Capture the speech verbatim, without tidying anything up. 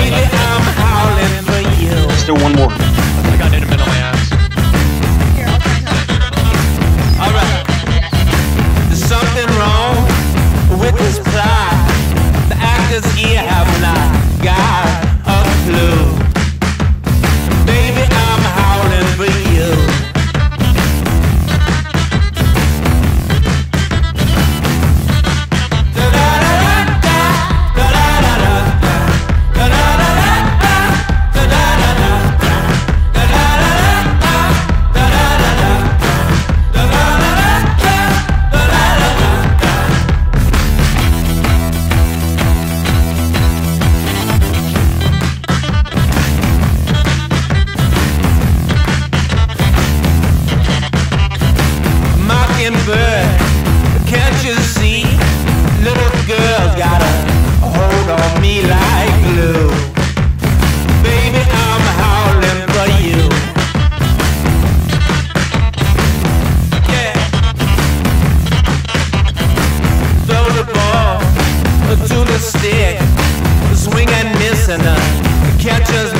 Baby, I'm howling for you. Still one more. I got intimate on my ass. Alright. There's something wrong with this plot. The actors here have not got a clue. Baby, I'm howling for you. Bird, can't you see? Little girl's got a hold on me like glue. Baby, I'm howling for you. Yeah. Throw the ball to the stick, swing and miss, and the catcher's